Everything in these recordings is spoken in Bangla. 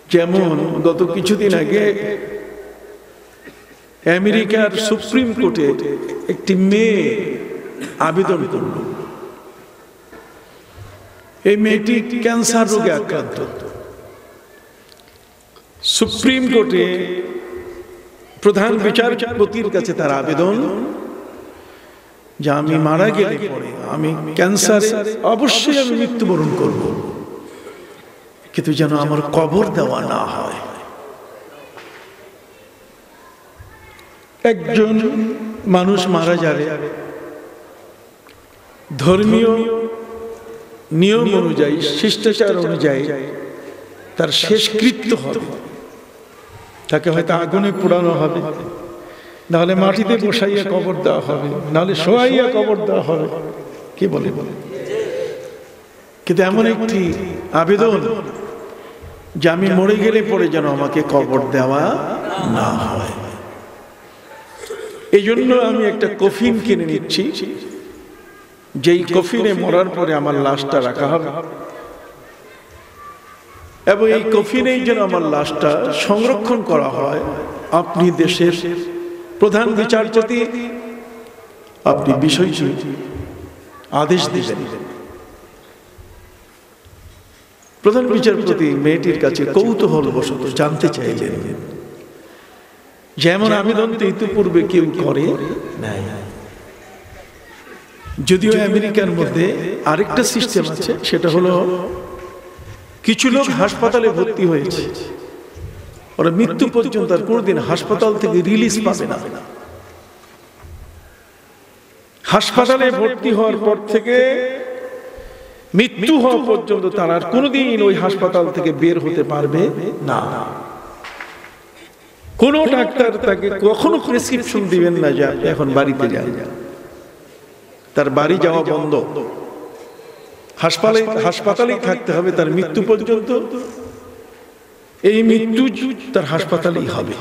যেমন গত কিছুদিন আগে আমেরিকার সুপ্রিম কোর্টে একটি মেয়ে আবেদন করল। এই মেয়েটি ক্যান্সার রোগে আক্রান্ত। সুপ্রিম কোর্টে প্রধান বিচারপতির কাছে তার আবেদন যে আমি মারা গেলে পরে আমি ক্যান্সারে অবশ্যই আমি মৃত্যুবরণ করব, কিন্তু যেন আমার কবর দেওয়া না হয়। একজন মানুষ মারা যাবে, ধর্মীয় নিয়ম অনুযায়ী, শিষ্টাচার অনুযায়ী তার শেষকৃত্য হবে। তাকে হয়তো আগুনে পোড়ানো হবে, নাহলে মাটিতে বসাইয়া কবর দেওয়া হবে, নাহলে শোয়াইয়া কবর দেওয়া হবে। কি বলে? কিন্তু এমন একটি আবেদন যে আমি মরে গেলে পরে যেন আমাকে কবর দেওয়া না হয়। এই জন্য আমি একটা কফিন কিনে নিচ্ছি, যেই কফিনে মরার পরে আমার লাশটা রাখা হবে, এবং এই কফিনেই যেন আমার লাশটা সংরক্ষণ করা হয়। আপনি দেশের প্রধান বিচারপতি, আপনি বিষয়টি আদেশ দিবেন। প্রধান বিচারপতি মেয়েটির কাছে কৌতূহলবশত জানতে চাইলেন, যেমন আবেদন তো ইতিপূর্বে কেউ করে নাই। যদিও আমেরিকার মধ্যে আরেকটা সিস্টেম আছে, সেটা হলো কিছু লোক হাসপাতালে ভর্তি হয়েছে, ওরা মৃত্যু পর্যন্ত আর কোনদিন হাসপাতাল থেকে রিলিজ পাবে না। হাসপাতালে ভর্তি হওয়ার পর থেকে মৃত্যু হওয়া পর্যন্ত তারা আর কোনোদিন ওই হাসপাতাল থেকে বের হতে পারবে না। কোন ডাক্তার তাকে কখনো প্রেসক্রিপশন দিবেন না যে এখন বাড়িতে যান, তার বাড়ি যাওয়া বন্ধ। হাসপাতালেই থাকতে হবে তার মৃত্যু পর্যন্ত। এই মৃত্যু তার হাসপাতালেই হবে।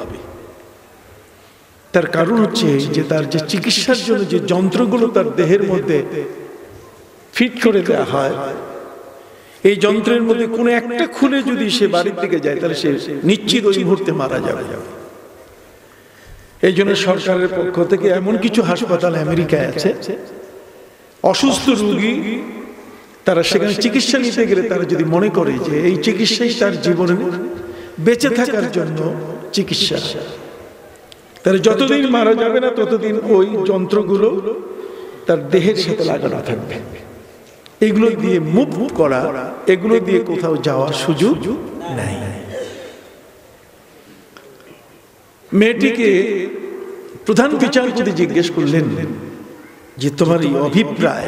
তার কারণ হচ্ছে যে তার যে চিকিৎসার জন্য যে যন্ত্রগুলো তার দেহের মধ্যে ফিট করে দেওয়া হয়, এই যন্ত্রের মধ্যে কোনো একটা খুলে যদি সে বাড়ির দিকে যায়, তাহলে সে নিশ্চিত ওই মুহূর্তে মারা যাবে। এই জন্য সরকারের পক্ষ থেকে এমন কিছু হাসপাতাল আমেরিকায় আছে, অসুস্থ রোগী তারা সেখানে চিকিৎসা নিতে গেলে তারা যদি মনে করে যে এই চিকিৎসাই তার জীবনে বেঁচে থাকার জন্য চিকিৎসা, তাহলে যতদিন মারা যাবে না ততদিন ওই যন্ত্রগুলো তার দেহের সাথে লাগানো থাকবে। এগুলো দিয়ে মুভ করা, এগুলো দিয়ে কোথাও যাওয়ার সুযোগ নাই। মেয়েটিকে প্রধান বিচারপতি জিজ্ঞেস করলেন যে তোমার এই অভিপ্রায়,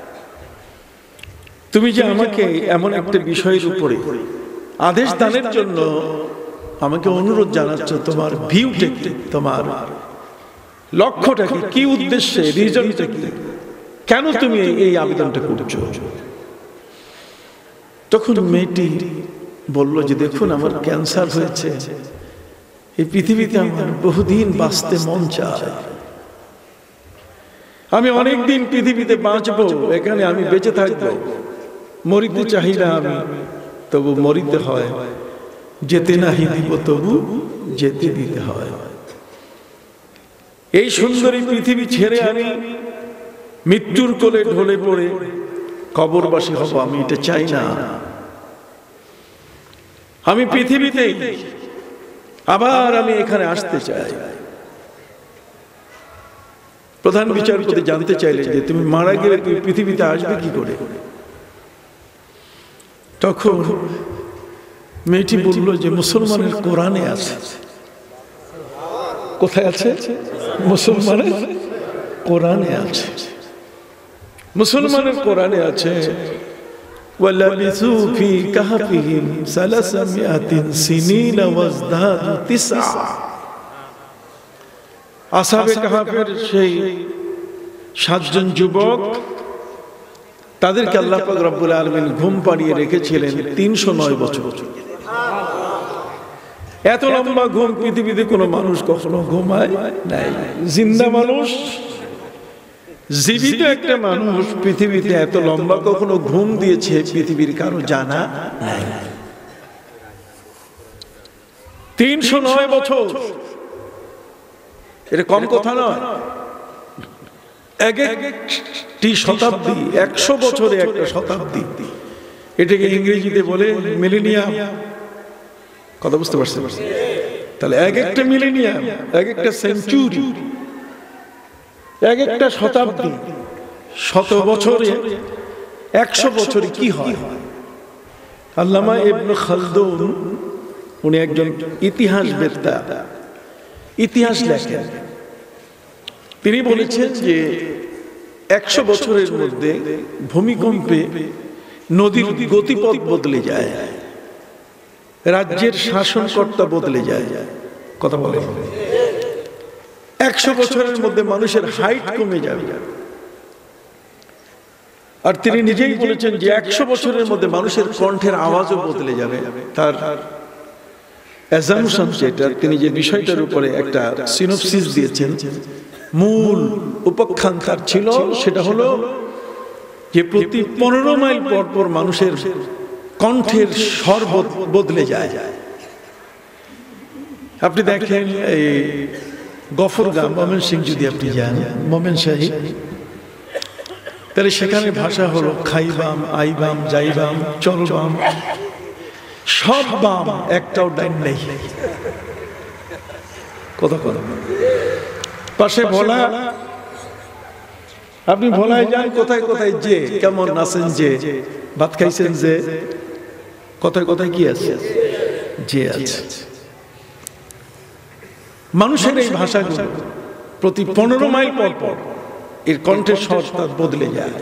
তুমি যে আমাকে এমন একটা বিষয়ের উপরে আদেশ দানের জন্য আমাকে অনুরোধ জানাচ্ছ, তোমার ভিউটা কি, তোমার লক্ষ্যটা কি, কি উদ্দেশ্যে, রিজনটা কি, কেন তুমি এই আবেদনটা করছো? তখন মেয়েটি বলল যে দেখুন, আমার ক্যান্সার হয়েছে, এই পৃথিবীতে আমার বহুদিন বাঁচতে মন চায়, আমি অনেকদিন পৃথিবীতে বাঁচবো, এখানে আমি বেঁচে থাকবো, মরিতে চাই না আমি, তবু মরিতে হয়, যেতে নাহি দিব তবু যেতে দিতে হয়। এই সুন্দরী পৃথিবী ছেড়ে আমি মৃত্যুর কোলে ঢলে পড়ে কবরবাসী হব, আমি এটা চাই না। আমি পৃথিবীতেই আবার আমি এখানে আসতে চাই। প্রধান বিচারপতি জানতে চাইলেন যে তুমি মারা গেলে তুমি পৃথিবীতে আসবে কি করে? তখন মেয়েটি বলল যে মুসলমানের কোরআনে আছে। কোথায় আছে? মুসলমানের কোরআনে আছে। মুসলমানের কোরআনে আছে ওয়ালাবিসু ফি কাহফিহিম 300 সিনিনা ওয়াজদাদু 9। আসহাবে কাহফের সেই 7 জন যুবক, তাদেরকে আল্লাহ পাক রব্বুল আলামিন ঘুম পাড়িয়ে রেখেছিলেন 309 বছর। এত লম্বা ঘুম পৃথিবীতে কোনো মানুষ কখনো ঘুমায় নাই। জিন্দা মানুষ, জীবিত একটা মানুষ পৃথিবীতে এত লম্বা কখনো ঘুম দিয়েছে পৃথিবীর কারো জানা নাই। 309 বছর, এটা কম কথা নয়। এক একটি শতাব্দী, 100 বছরে একটা শতাব্দী, এটাকে ইংরেজিতে বলে মিলেনিয়াম। কথা বুঝতে পারছেন? তাহলে এক একটা মিলেনিয়াম, এক একটা সেঞ্চুরি, এক একটা শতাব্দী, 100 বছরে 100 বছরে কি হয়? আল্লামা ইবনে খালদুন, উনি একজন ইতিহাসবেত্তা, ইতিহাস লেখেন। তিনি বলেছেন যে 100 বছরের মধ্যে ভূমিকম্পে নদীর গতিপথ বদলে যায়, রাজ্যের শাসনকর্তা বদলে যায়। কথা বলে 100 বছরের মধ্যে মানুষের হাইট কমে যাবে। আর তিনি নিজেই বলেছেন যে 100 বছরের মধ্যে মানুষের কণ্ঠের আওয়াজও বদলে যাবে। তার অ্যাজাম্পশন যেটা, তিনি যে বিষয়টার উপরে একটা সিনোপসিস দিয়েছেন, মূল উপখ্যান ছিল, সেটা হলো যে প্রতি 15 মাইল পর পর মানুষের কণ্ঠের স্বর বদলে যায়। আপনি দেখেন এই গফরগাঁও, ময়মনসিংহ যদি আপনি যান, ময়মনসিংহ, তাহলে সেখানে ভাষা হলো খাইবাম, আইবাম, যাইবাম, চলবাম, সব বাম, একটাও ডাইন নেই। কথা কথা পাশে ভোলা, আপনি ভোলায় যান, কোথায় কোথায় যে কেমন আছেন, যে ভাত খাইছেন, যে কোথায় কোথায় কি আছে, যে আছে। মানুষের এই ভাষাগুলো প্রতি 15 মাইল পর পর এর কণ্ঠের স্বর বদলে যায়।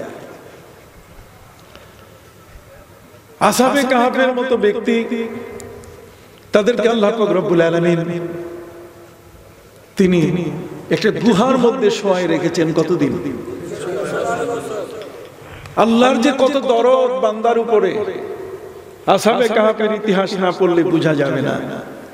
আসহাবে কাহাফের মতো ব্যক্তি, তাদেরকে আল্লাহ পাক রব্বুল আলামিন তিনি একটা গুহার মধ্যে শোয়ায় রেখেছেন। কতদিন? আল্লাহর যে কত দরদ বান্দার উপরে, আসহাবে কাহাফের ইতিহাস না পড়লে বোঝা যাবে না।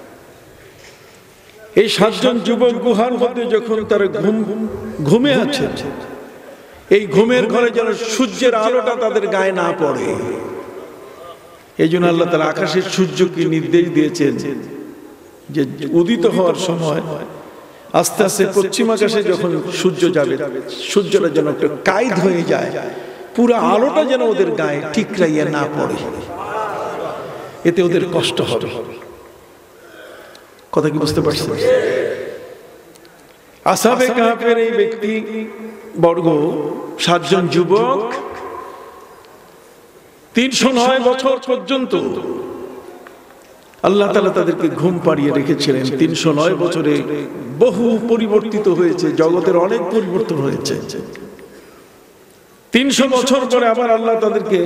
এই 7 জন যুবক গুহার মধ্যে যখন তারা ঘুমে আছে, এই ঘুমের ঘরে যেন সূর্যের আলোটা তাদের গায়ে না পড়ে, এই জন্য আল্লাহ তাআলা আকাশের সূর্যকে নির্দেশ দিয়েছেন যে উদিত হওয়ার সময় আস্তে আস্তে পশ্চিম আকাশে যখন সূর্য যাবে, সূর্যটা যেন একটু কায়দ হয়ে যায়, পুরো আলোটা যেন ওদের গায়ে ঠিকরাইয়া না পড়ে, এতে ওদের কষ্ট হবে। কথা কি বুঝতে পারছেন? আসহাবে কাহাফের এই ব্যক্তি বর্গ, 7 জন যুবক, 309 বছর পর্যন্ত আল্লাহ তাআলা তাদেরকে ঘুম পাড়িয়ে রেখেছিলেন। 309 বছরে বহু পরিবর্তিত হয়েছে, জগতের অনেক পরিবর্তন হয়েছে। 300 বছর পরে আবার আল্লাহ তাদেরকে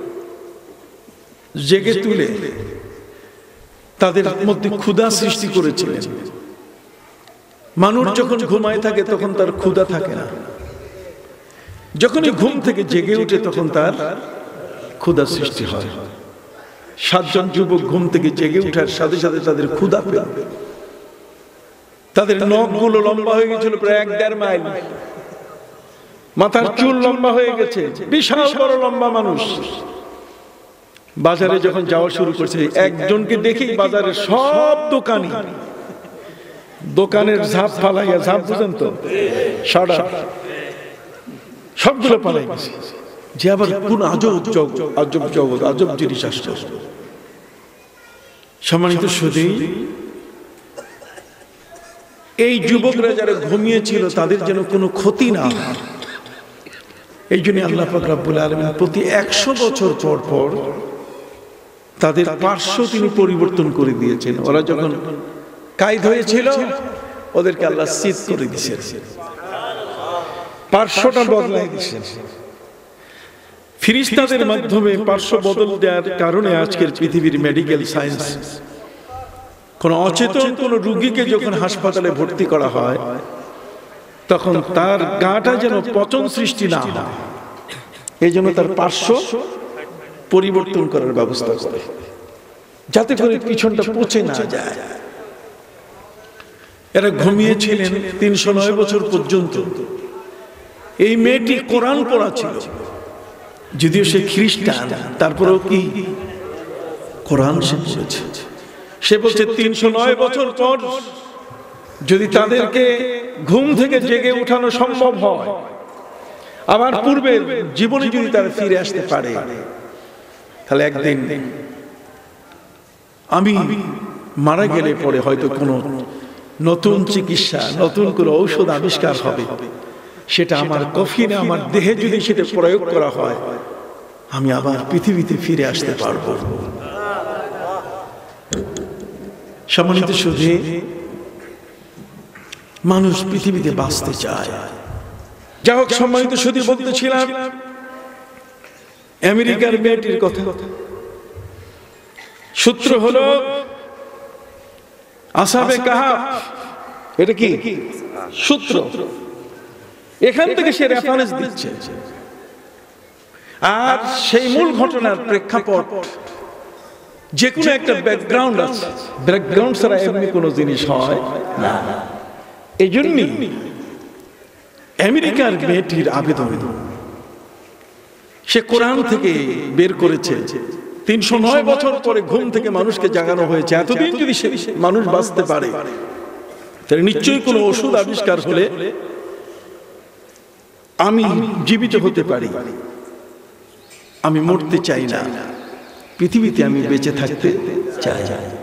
জেগে তুলে তাদের মধ্যে ক্ষুধা সৃষ্টি করেছিলেন। মানুষ যখন ঘুমায় থাকে তখন তার ক্ষুধা থাকে না, যখনই ঘুম থেকে জেগে ওঠে তখন তার ক্ষুধা সৃষ্টি হয়। 7 জন যুবক ঘুম থেকে জেগে ওঠার সাথে সাথে তাদের ক্ষুধা পেল। তাদের নখগুলো লম্বা হয়ে গেছিল প্রায় 1.5 মাইল, মাথার চুল লম্বা হয়ে গেছে, বিশাল বড় লম্বা মানুষ। বাজারে যখন যাওয়া শুরু করছে, একজনকে দেখেই বাজারের সব দোকানের ঝাঁপ ফালাইয়া, ঝাঁপ বুঝেন তো, সাড়া, সবগুলো পালাই গেছে। যে আবার কোন আজব জগৎ, আজব জিনিস আসছে। সম্মানিত সুধী, এই যুবকরা যারা ঘুমিয়েছিল তাদের যেন কোনো ক্ষতি না হয়, এই জন্য আল্লাহ পাক রব্বুল আলামিন প্রতি 100 বছর পর পর তাদের পার্শ্ব তিনি পরিবর্তন করে দিয়েছেন। ওরা যখন কায়দ হয়েছিল ওদেরকে আল্লাহ সিদ করে দিয়েছেন, পার্শ্বটা বদলাই দিয়েছেন। ফেরেশতাদের মাধ্যমে পার্শ্ব বদল দেওয়ার কারণে আজকের পৃথিবীর মেডিকেল সায়েন্স, কোন অচেতন কোন রোগীকে যখন হাসপাতালে ভর্তি করা হয় তখন তার গাটা যেন পচন সৃষ্টি না হয়, এই জন্য তার পার্শ্ব পরিবর্তন করার ব্যবস্থা করে, যাতে করে পিছনটা পচে না যায়। এরা ঘুমিয়েছিলেন 309 বছর পর্যন্ত। এই মেয়েটি কোরআন পড়া ছিল, যদিও সে খ্রিস্টান, তারপরেও কি কোরআন সে পড়েছে। সে বলছে 309 বছর পর যদি তাদেরকে ঘুম থেকে জেগে উঠানো সম্ভব হয়, আবার পূর্বের জীবনে যদি তারা ফিরে আসতে পারে, তাহলে একদিন আমি মারা গেলে পরে হয়তো কোনো নতুন চিকিৎসা, নতুন কোনো ঔষধ আবিষ্কার হবে, সেটা আমার কফিনে, আমার দেহে যদি সেটা প্রয়োগ করা হয়, আমি আবার পৃথিবীতে ফিরে আসতে পারবো। সম্মানিত সুধী, মানুষ পৃথিবীতে বাঁচতে চায়। যাই হোক, সম্মানিত সুধী, বলতেছিলাম আমেরিকার মেয়েটির কথা। সূত্র হলো আসহাবে কাহাফ। এটা কি সূত্র? এখান থেকে সে রেফারেন্স দিচ্ছে। আর সেই মূল ঘটনার প্রেক্ষাপট, যে কোনো একটা ব্যাকগ্রাউন্ড আছে। ব্যাকগ্রাউন্ড ছাড়া এমনি কোনো জিনিস হয় না। এই জন্যই আমেরিকার মেয়েটির আবেদন সে কোরআন থেকে বের করেছে। 309 বছর পরে ঘুম থেকে মানুষকে জাগানো হয়েছে। এতদিন যদি মানুষ বাঁচতে পারে, তাহলে নিশ্চয়ই কোনো ওষুধ আবিষ্কার হলে আমি জীবিত হতে পারি। আমি মরতে চাই না, পৃথিবীতে আমি বেঁচে থাকতে চাই।